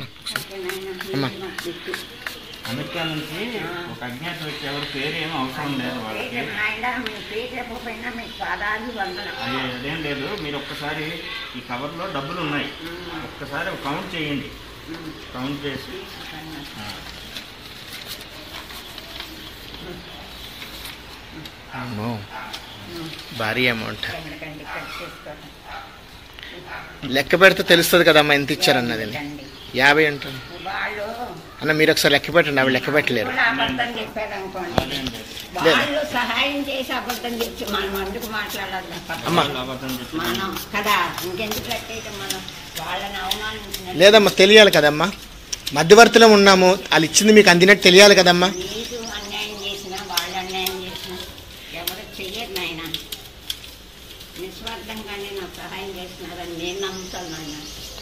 అమ్మా అమెరికా నుంచి ఒక అజ్ఞాత వ్యక్తి ఎవరు పేరు ఏమో అవసరం లేదు వాళ్ళకి. అదేం లేదు, మీరు ఒక్కసారి ఈ కవర్లో డబ్బులు ఉన్నాయి, ఒక్కసారి కౌంట్ చేయండి. కౌంట్ చేసి భారీ అమౌంట్ లెక్క పెడితే తెలుస్తుంది కదమ్మా ఎంత ఇచ్చారన్నది. 50 అంటారు అన్న, మీరు ఒకసారి లెక్క పెట్టండి. ఆవిడ లెక్క పెట్టలేరు. సహాయం చేసి అబద్ధం చెప్పి మనం అందుకు మాట్లాడాలి కదా. ఇంకెందుకు మనం వాళ్ళని అవమానించిన లేదమ్మా, తెలియాలి కదమ్మా. మధ్యవర్తిలో ఉన్నాము, వాళ్ళు ఇచ్చింది మీకు అందినట్టు తెలియాలి కదమ్మా. నీకు అన్యాయం చేసినా వాళ్ళు అన్యాయం చేసినా ఎవరు చెయ్యరు నాయన. నిస్వార్థంగానే నాకు సహాయం చేస్తున్నారని నేను నమ్ముతాను నాయన.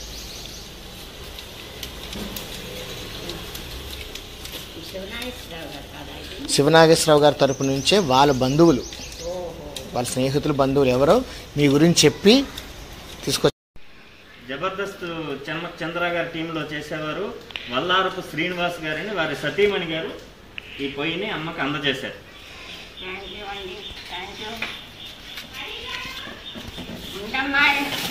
శివనాగేశ్వరరావు గారి తరపు నుంచే వాళ్ళ బంధువులు, వాళ్ళ స్నేహితులు, బంధువులు ఎవరో మీ గురించి చెప్పి తీసుకొచ్చి జబర్దస్త్ చంద్ర గారి టీంలో చేసేవారు వల్లారపు శ్రీనివాస్ గారిని వారి సతీమణి గారు ఈ పొయ్యిని అమ్మకు అందజేశారు. థ్యాంక్ యూ అండి, థ్యాంక్ యూ.